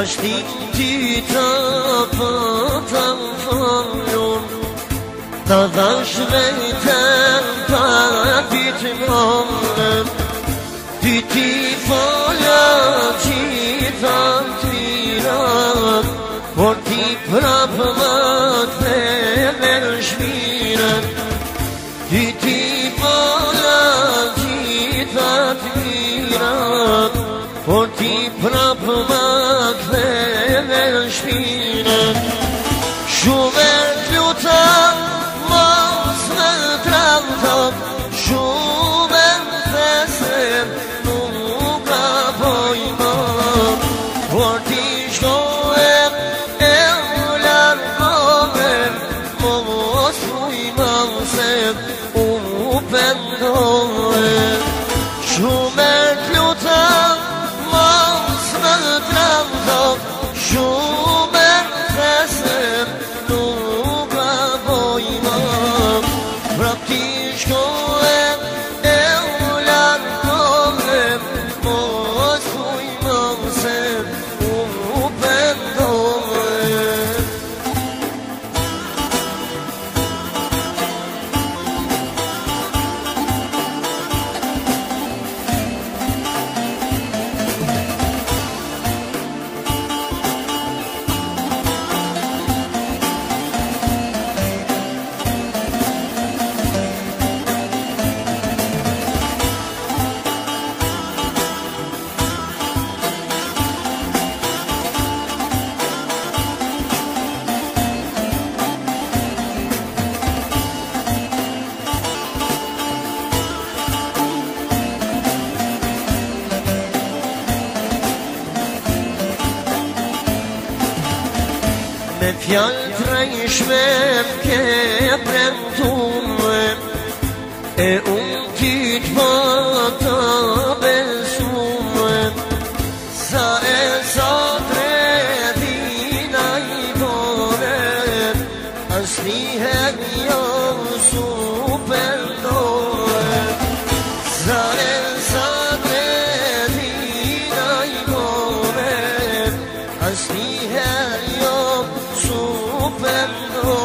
Ashtin ti të pëtëm Ta dhash vetëm pa ditë ngonëm Ty ti folja qita t'virat Por ti prapë më t'veme në shpirat Ty ti folja qita t'virat Por ti prapë më t'veme në shpirat Shume t'lutam mos me t'rantam Shume t'esem nuk ka pojma Por ti shkohem e u largohem Mos ujma se u pendohem Shume t'lutam mos me t'rantam Shume t'esem nuk ka pojma Prap ti shkohem e u largohem Mos ujma se u pendohem Me fjallë t'rejshme m'ke premtume E unë ti t'pata besume Sa e sa tredina I bore Asnihet jo superdore Sa e sa tredina I bore Asnihet jo superdore